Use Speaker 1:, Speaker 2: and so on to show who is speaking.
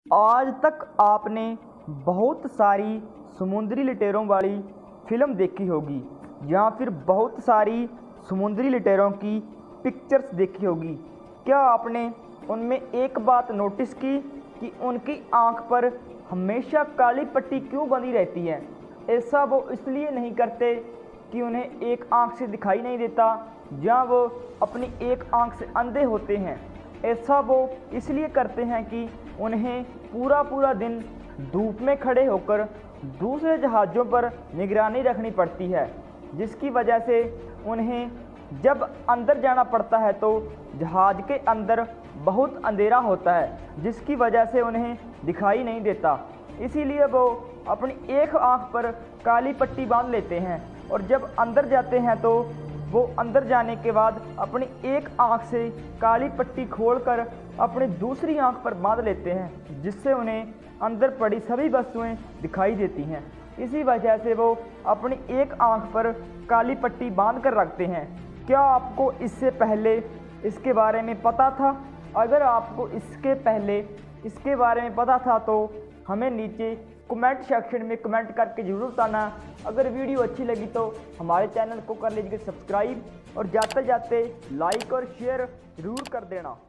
Speaker 1: आज तक आपने बहुत सारी समुद्री लुटेरों वाली फिल्म देखी होगी या फिर बहुत सारी समुद्री लुटेरों की पिक्चर्स देखी होगी। क्या आपने उनमें एक बात नोटिस की कि उनकी आंख पर हमेशा काली पट्टी क्यों बंधी रहती है? ऐसा वो इसलिए नहीं करते कि उन्हें एक आंख से दिखाई नहीं देता या वो अपनी एक आंख से अंधे होते हैं। ऐसा वो इसलिए करते हैं कि उन्हें पूरा दिन धूप में खड़े होकर दूसरे जहाज़ों पर निगरानी रखनी पड़ती है, जिसकी वजह से उन्हें जब अंदर जाना पड़ता है तो जहाज़ के अंदर बहुत अंधेरा होता है, जिसकी वजह से उन्हें दिखाई नहीं देता। इसीलिए वो अपनी एक आंख पर काली पट्टी बांध लेते हैं और जब अंदर जाते हैं तो वो अंदर जाने के बाद अपनी एक आंख से काली पट्टी खोलकर अपनी दूसरी आंख पर बांध लेते हैं, जिससे उन्हें अंदर पड़ी सभी वस्तुएं दिखाई देती हैं। इसी वजह से वो अपनी एक आंख पर काली पट्टी बांध कर रखते हैं। क्या आपको इससे पहले इसके बारे में पता था? अगर आपको इसके पहले इसके बारे में पता था तो हमें नीचे कमेंट सेक्शन में कमेंट करके ज़रूर बताना। अगर वीडियो अच्छी लगी तो हमारे चैनल को कर लीजिए सब्सक्राइब और जाते जाते लाइक और शेयर ज़रूर कर देना।